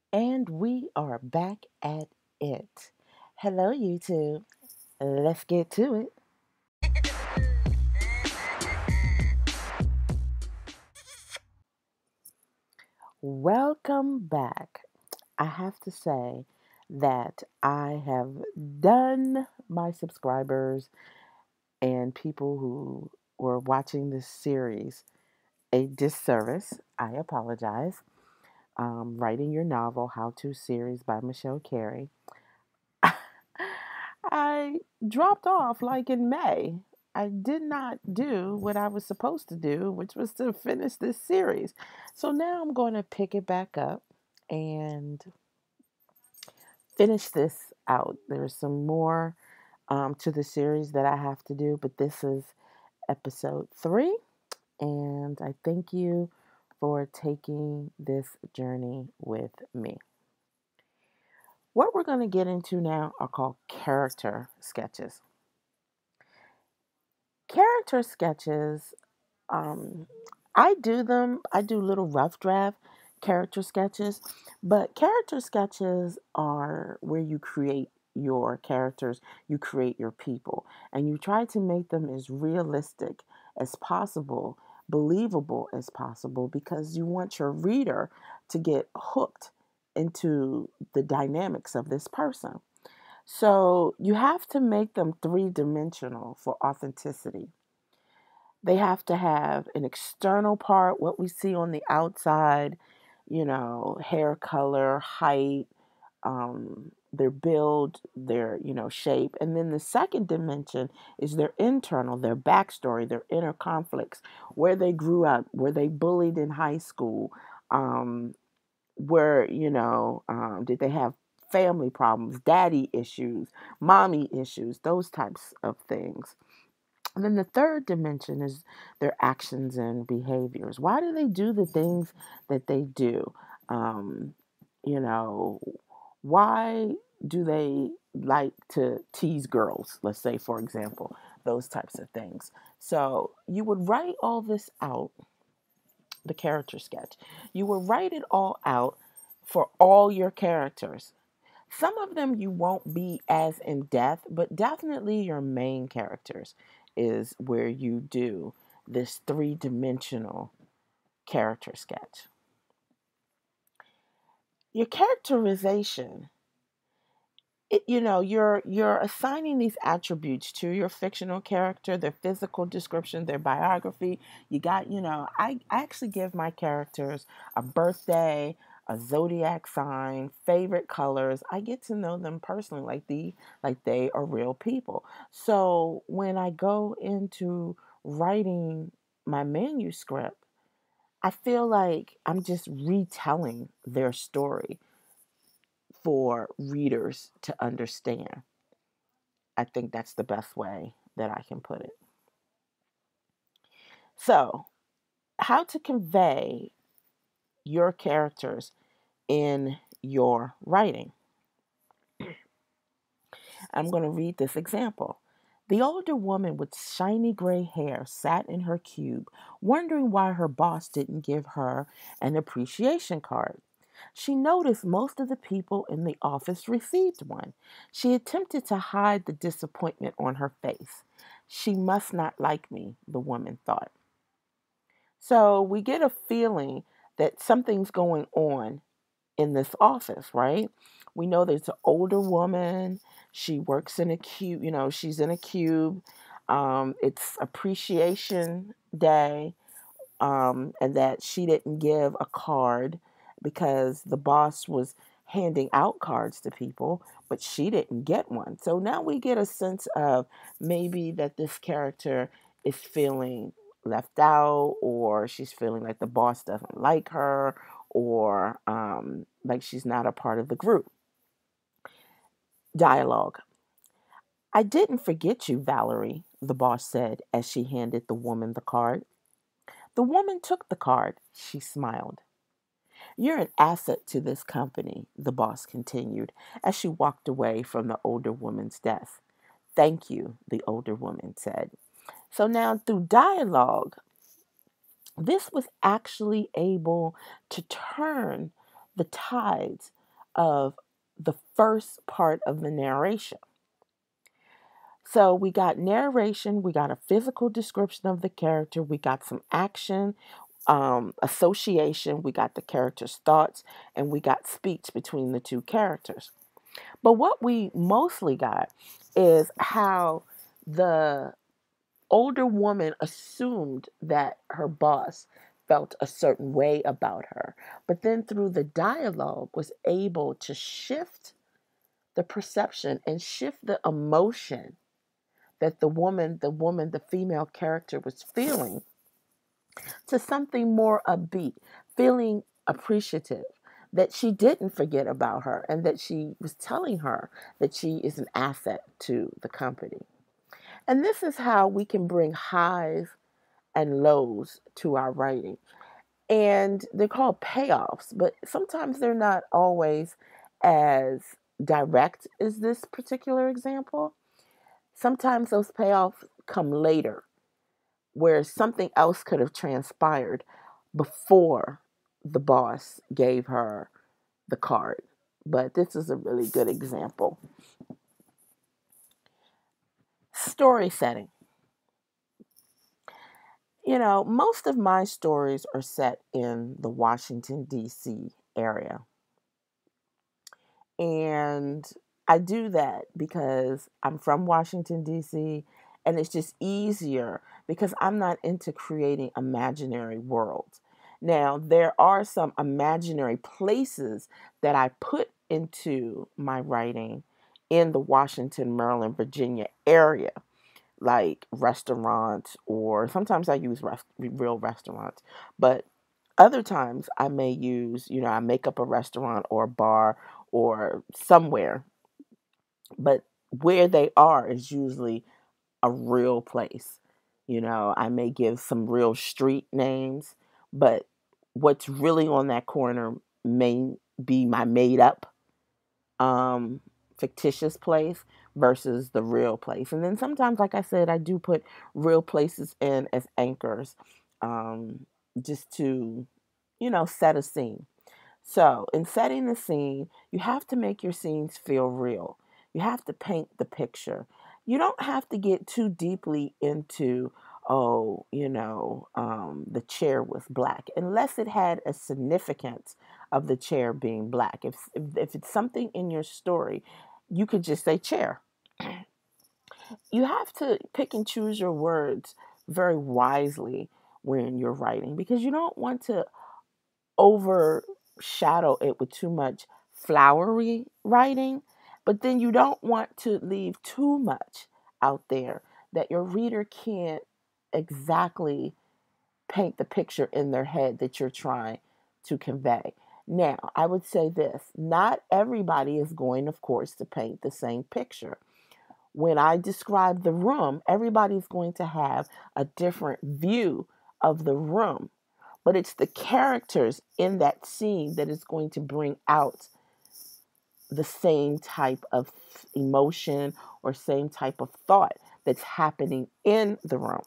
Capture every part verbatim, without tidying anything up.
And we are back at it. Hello, YouTube. Let's get to it. Welcome back. I have to say that I have done my subscribers and people who were watching this series a disservice. I apologize. Um, writing your novel, How To Series by Michelle Carey. I dropped off like in May. I did not do what I was supposed to do, which was to finish this series. So now I'm going to pick it back up and finish this out. There's some more um, to the series that I have to do, but this is episode three. And I thank you for taking this journey with me. What we're going to get into now are called character sketches. Character sketches, um, I do them, I do little rough draft character sketches, but character sketches are where you create your characters, you create your people, and you try to make them as realistic as possible, believable as possible, because you want your reader to get hooked into the dynamics of this person. So you have to make them three dimensional for authenticity. They have to have an external part, what we see on the outside, you know, hair color, height, um, their build, their, you know, shape. And then the second dimension is their internal, their backstory, their inner conflicts, where they grew up, were they bullied in high school, um, where, you know, um, did they have family problems, daddy issues, mommy issues, those types of things. And then the third dimension is their actions and behaviors. Why do they do the things that they do? Um, you know, why do they like to tease girls? Let's say, for example, those types of things. So you would write all this out, the character sketch. You would write it all out for all your characters. Some of them you won't be as in depth, but definitely your main characters is where you do this three dimensional character sketch. Your characterization, it, you know, you're you're assigning these attributes to your fictional character, their physical description, their biography. You got, you know, I, I actually give my characters a birthday, a zodiac sign, favorite colors. I get to know them personally, like the like they are real people. So when I go into writing my manuscript, I feel like I'm just retelling their story for readers to understand. I think that's the best way that I can put it. So, how to convey your characters in your writing. I'm going to read this example. The older woman with shiny gray hair sat in her cube, wondering why her boss didn't give her an appreciation card. She noticed most of the people in the office received one. She attempted to hide the disappointment on her face. She must not like me, the woman thought. So we get a feeling that something's going on in this office, right? We know there's an older woman. She works in a cube, you know, she's in a cube. Um, it's appreciation day, um, and that she didn't give a card because the boss was handing out cards to people, but she didn't get one. So now we get a sense of maybe that this character is feeling left out, or she's feeling like the boss doesn't like her, or um, like she's not a part of the group. Dialogue. I didn't forget you, Valerie, the boss said as she handed the woman the card. The woman took the card. She smiled. You're an asset to this company, the boss continued as she walked away from the older woman's desk. Thank you, the older woman said. So now, through dialogue, this was actually able to turn the tides of the first part of the narration. So we got narration, we got a physical description of the character, we got some action, um, association, we got the character's thoughts, and we got speech between the two characters. But what we mostly got is how the older woman assumed that her boss felt a certain way about her, but then through the dialogue was able to shift the perception and shift the emotion that the woman, the woman, the female character was feeling to something more upbeat, feeling appreciative, that she didn't forget about her and that she was telling her that she is an asset to the company. And this is how we can bring highs and lows to our writing. And they're called payoffs, but sometimes they're not always as direct as this particular example. Sometimes those payoffs come later, where something else could have transpired before the boss gave her the card. But this is a really good example. Story setting. You know, most of my stories are set in the Washington, D C area. And I do that because I'm from Washington, D C, and it's just easier because I'm not into creating imaginary worlds. Now, there are some imaginary places that I put into my writing in the Washington, Maryland, Virginia area, like restaurants, or sometimes I use rest- real restaurants, but other times I may use, you know, I make up a restaurant or a bar or somewhere, but where they are is usually a real place. You know, I may give some real street names, but what's really on that corner may be my made up um, fictitious place versus the real place. And then sometimes, like I said, I do put real places in as anchors, um, just to, you know, set a scene. So, in setting the scene, you have to make your scenes feel real. You have to paint the picture. You don't have to get too deeply into, oh, you know, um, the chair was black, unless it had a significance of the chair being black. If, if, if it's something in your story, you could just say chair. You have to pick and choose your words very wisely when you're writing because you don't want to overshadow it with too much flowery writing, but then you don't want to leave too much out there that your reader can't exactly paint the picture in their head that you're trying to convey. Now, I would say this, not everybody is going, of course, to paint the same picture. When I describe the room, everybody's going to have a different view of the room, but it's the characters in that scene that is going to bring out the same type of emotion or same type of thought that's happening in the room.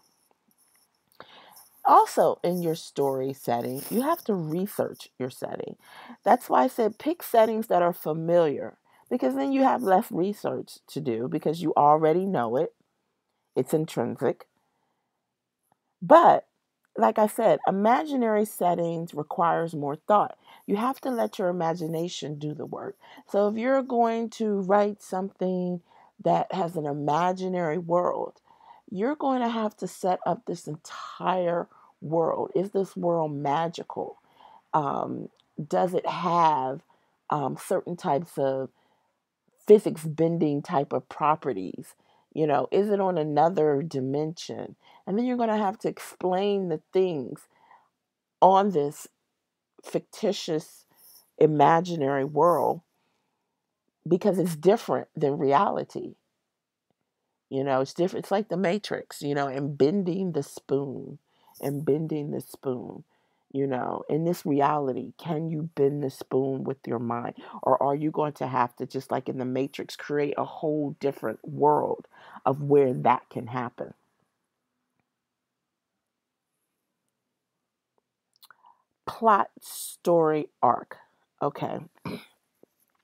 Also, in your story setting, you have to research your setting. That's why I said pick settings that are familiar because then you have less research to do because you already know it. It's intrinsic. But like I said, imaginary settings requires more thought. You have to let your imagination do the work. So if you're going to write something that has an imaginary world, you're going to have to set up this entire world. Is this world magical? Um, does it have um, certain types of physics bending type of properties? You know, is it on another dimension? And then you're going to have to explain the things on this fictitious imaginary world because it's different than reality. You know, it's different. It's like the Matrix, you know, and bending the spoon and bending the spoon. You know, in this reality, can you bend the spoon with your mind? Or are you going to have to, just like in the Matrix, create a whole different world of where that can happen? Plot, story, arc. Okay.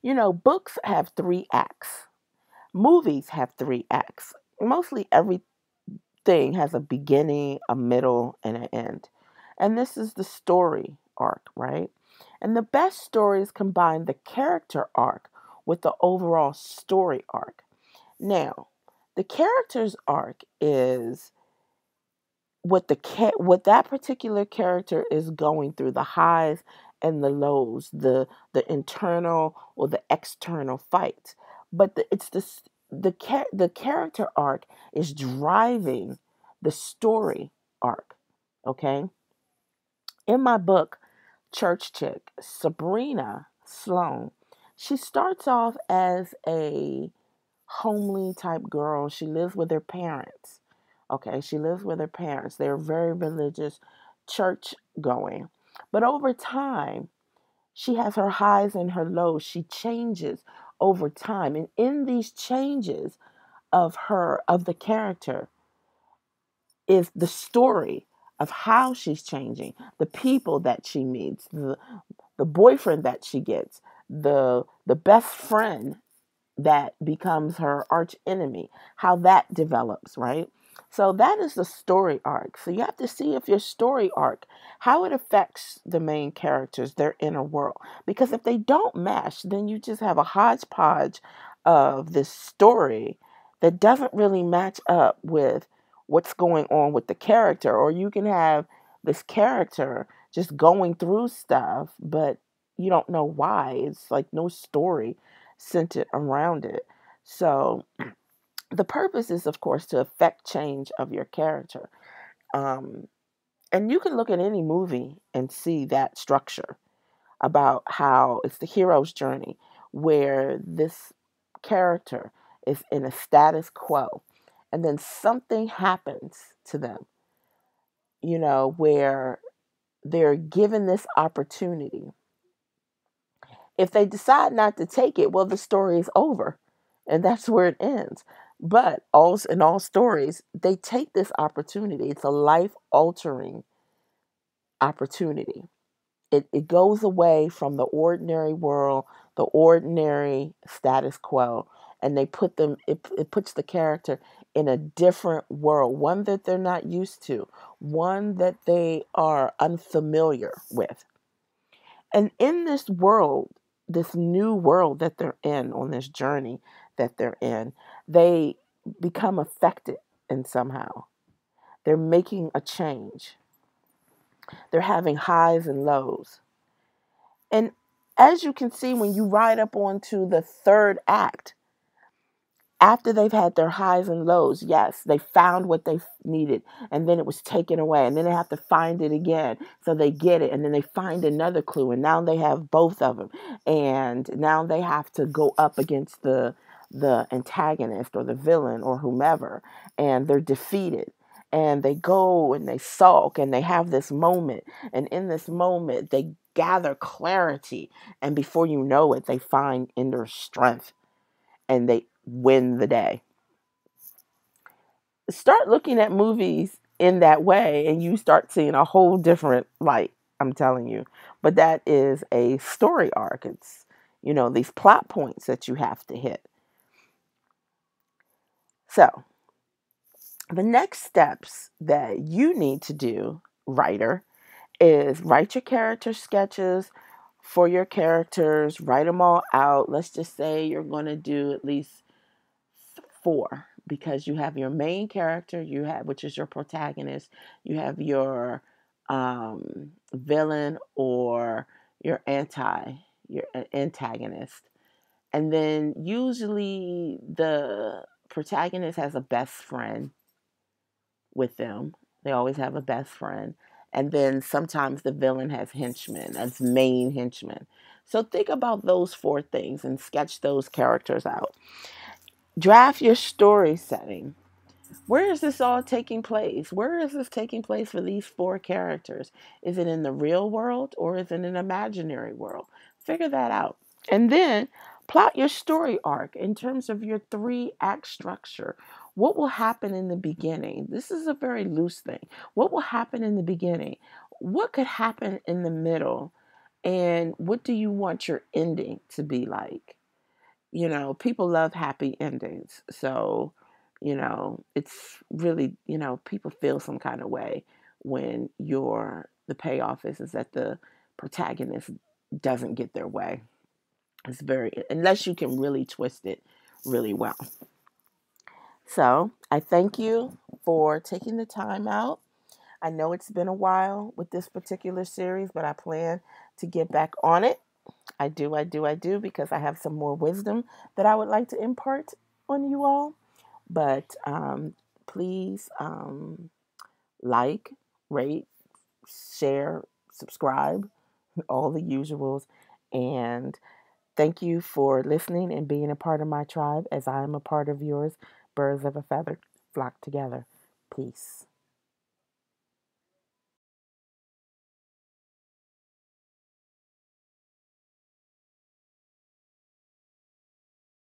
You know, books have three acts. Movies have three acts. Mostly everything has a beginning, a middle, and an end. And this is the story arc, right? And the best stories combine the character arc with the overall story arc. Now, the character's arc is what the ca- what that particular character is going through, the highs and the lows, the the internal or the external fights. But the, it's the s- the cha- the character arc is driving the story arc. Okay, in my book Church Chick, Sabrina Sloan, she starts off as a homely type girl. She lives with her parents. Okay, she lives with her parents. They're very religious, church going. But over time, she has her highs and her lows. She changes over time. And in these changes of her, of the character, is the story of how she's changing, the people that she meets, the, the boyfriend that she gets, the the best friend that becomes her arch enemy, how that develops, right? So that is the story arc. So you have to see if your story arc, how it affects the main characters, their inner world. Because if they don't mesh, then you just have a hodgepodge of this story that doesn't really match up with what's going on with the character. Or you can have this character just going through stuff, but you don't know why. It's like no story centered around it. So the purpose is, of course, to affect change of your character. Um, and you can look at any movie and see that structure about how it's the hero's journey, where this character is in a status quo, and then something happens to them, you know, where they're given this opportunity. If they decide not to take it, well, the story is over, and that's where it ends. But also, in all stories, they take this opportunity. It's a life altering opportunity. It, it goes away from the ordinary world, the ordinary status quo, and they put them, it, it puts the character in a different world, one that they're not used to, one that they are unfamiliar with. And in this world, this new world that they're in, on this journey that they're in, they become affected in somehow. They're making a change. They're having highs and lows. And as you can see, when you ride up onto the third act, after they've had their highs and lows, yes, they found what they needed, and then it was taken away, and then they have to find it again. So they get it, and then they find another clue, and now they have both of them, and now they have to go up against the the antagonist or the villain or whomever, and they're defeated. And they go and they sulk and they have this moment, and in this moment they gather clarity, and before you know it, they find inner strength and they win the day. Start looking at movies in that way and you start seeing a whole different light, I'm telling you. But that is a story arc. It's, you know, these plot points that you have to hit. So, the next steps that you need to do, writer, is write your character sketches for your characters, write them all out. Let's just say you're going to do at least four, because you have your main character, you have, which is your protagonist, you have your um, villain or your anti your antagonist, and then usually the protagonist has a best friend with them. They always have a best friend. And then sometimes the villain has henchmen as main henchmen. So think about those four things and sketch those characters out. Draft your story setting. Where is this all taking place? Where is this taking place for these four characters? Is it in the real world or is it an imaginary world? Figure that out. And then plot your story arc in terms of your three act structure. What will happen in the beginning? This is a very loose thing. What will happen in the beginning? What could happen in the middle? And what do you want your ending to be like? You know, people love happy endings. So, you know, it's really, you know, people feel some kind of way when your the payoff is is that the protagonist doesn't get their way. It's very, unless you can really twist it really well. So, I thank you for taking the time out. I know it's been a while with this particular series, but I plan to get back on it. I do, I do, I do, because I have some more wisdom that I would like to impart on you all. But um, please um, like, rate, share, subscribe, all the usuals. And thank you for listening and being a part of my tribe as I am a part of yours. Birds of a feather flock together. Peace.